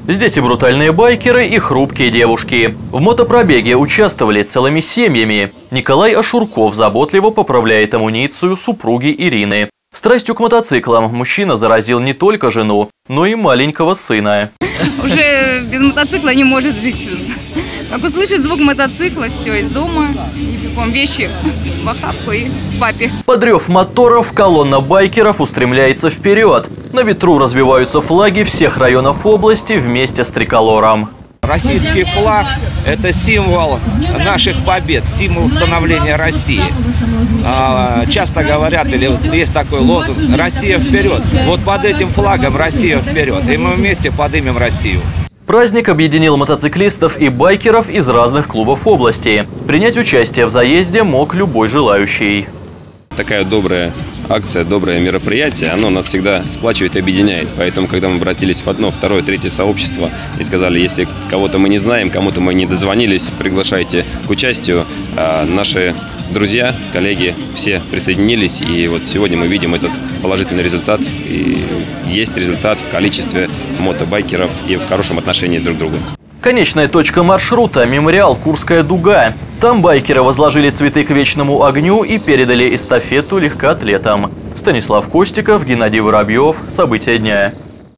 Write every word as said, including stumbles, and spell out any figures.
Здесь и брутальные байкеры, и хрупкие девушки. В мотопробеге участвовали целыми семьями. Николай Ашурков заботливо поправляет амуницию супруги Ирины. Страстью к мотоциклам мужчина заразил не только жену, но и маленького сына. Уже без мотоцикла не может жить. Как услышит звук мотоцикла, все, из дома, и бегом вещи в охапку и к папе. Под рев моторов колонна байкеров устремляется вперед. На ветру развиваются флаги всех районов области вместе с триколором. Российский флаг – это символ наших побед, символ становления России. Часто говорят, или есть такой лозунг «Россия вперед». Вот под этим флагом «Россия вперед», и мы вместе поднимем Россию. Праздник объединил мотоциклистов и байкеров из разных клубов области. Принять участие в заезде мог любой желающий. Такая добрая акция, доброе мероприятие, оно нас всегда сплачивает и объединяет. Поэтому, когда мы обратились в одно, второе, третье сообщество и сказали, если кого-то мы не знаем, кому-то мы не дозвонились, приглашайте к участию, а наши друзья, коллеги все присоединились. И вот сегодня мы видим этот положительный результат. И есть результат в количестве мотобайкеров и в хорошем отношении друг к другу. Конечная точка маршрута – мемориал «Курская дуга». Там байкеры возложили цветы к вечному огню и передали эстафету легкоатлетам. Станислав Костиков, Геннадий Воробьев. События дня.